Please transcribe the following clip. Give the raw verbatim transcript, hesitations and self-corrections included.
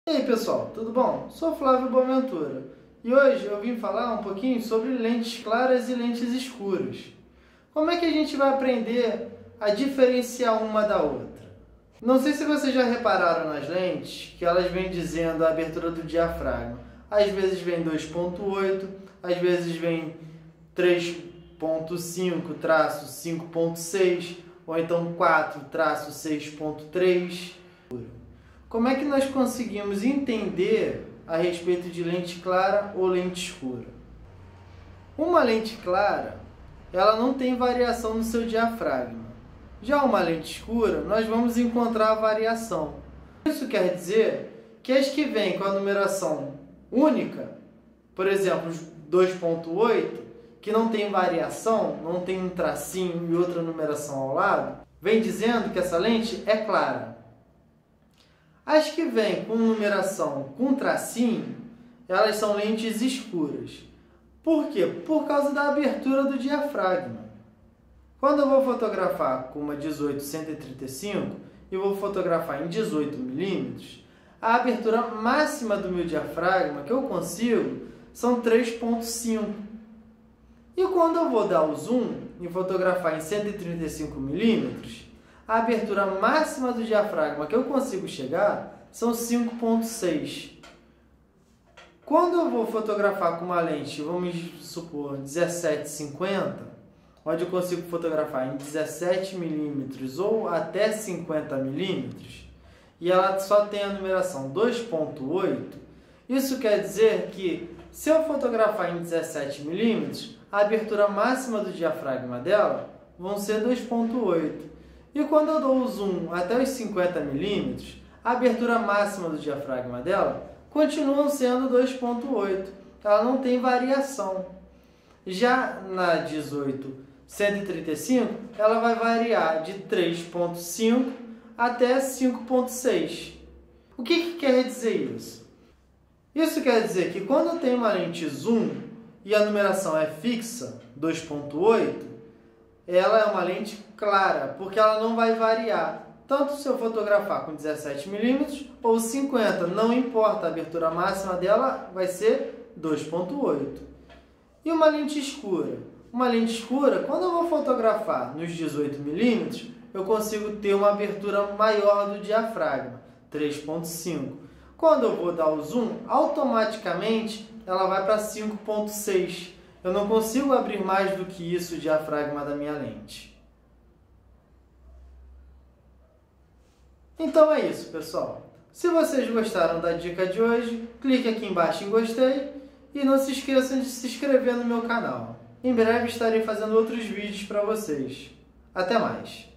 E aí pessoal, tudo bom? Sou Flávio Boaventura e hoje eu vim falar um pouquinho sobre lentes claras e lentes escuras. Como é que a gente vai aprender a diferenciar uma da outra? Não sei se vocês já repararam nas lentes que elas vêm dizendo a abertura do diafragma. Às vezes vem dois ponto oito, às vezes vem três ponto cinco traço cinco ponto seis ou então quatro traço seis ponto três. Como é que nós conseguimos entender a respeito de lente clara ou lente escura? Uma lente clara, ela não tem variação no seu diafragma. Já uma lente escura, nós vamos encontrar a variação. Isso quer dizer que as que vêm com a numeração única, por exemplo, dois ponto oito, que não tem variação, não tem um tracinho e outra numeração ao lado, vem dizendo que essa lente é clara. As que vêm com numeração com tracinho, elas são lentes escuras. Por quê? Por causa da abertura do diafragma. Quando eu vou fotografar com uma dezoito cento e trinta e cinco e vou fotografar em dezoito milímetros, a abertura máxima do meu diafragma que eu consigo são três ponto cinco. E quando eu vou dar o zoom e fotografar em cento e trinta e cinco milímetros, a abertura máxima do diafragma que eu consigo chegar são cinco ponto seis. Quando eu vou fotografar com uma lente, vamos supor, dezessete cinquenta, onde eu consigo fotografar em dezessete milímetros ou até cinquenta milímetros, e ela só tem a numeração dois ponto oito, isso quer dizer que se eu fotografar em dezessete milímetros, a abertura máxima do diafragma dela vão ser dois ponto oito. E quando eu dou o zoom até os cinquenta milímetros, a abertura máxima do diafragma dela continua sendo dois ponto oito. Ela não tem variação. Já na dezoito cento e trinta e cinco, ela vai variar de três ponto cinco até cinco ponto seis. O que, que quer dizer isso? Isso quer dizer que quando eu tenho uma lente zoom e a numeração é fixa, dois ponto oito, ela é uma lente clara, porque ela não vai variar. Tanto se eu fotografar com dezessete milímetros ou cinquenta, não importa, a abertura máxima dela vai ser dois ponto oito. E uma lente escura? Uma lente escura, quando eu vou fotografar nos dezoito milímetros, eu consigo ter uma abertura maior do diafragma, três ponto cinco. Quando eu vou dar o zoom, automaticamente ela vai para cinco ponto seis. Eu não consigo abrir mais do que isso o diafragma da minha lente. Então é isso, pessoal. Se vocês gostaram da dica de hoje, clique aqui embaixo em gostei e não se esqueçam de se inscrever no meu canal. Em breve estarei fazendo outros vídeos para vocês. Até mais!